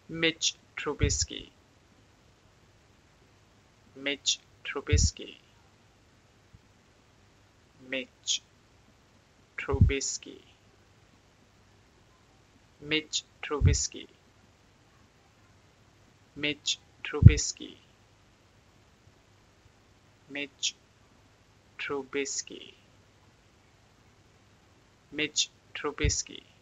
Mitch Trubisky, Mitch Trubisky, Mitch Trubisky, Mitch Trubisky, Mitch Trubisky, Mitch Trubisky, Mitch Trubisky.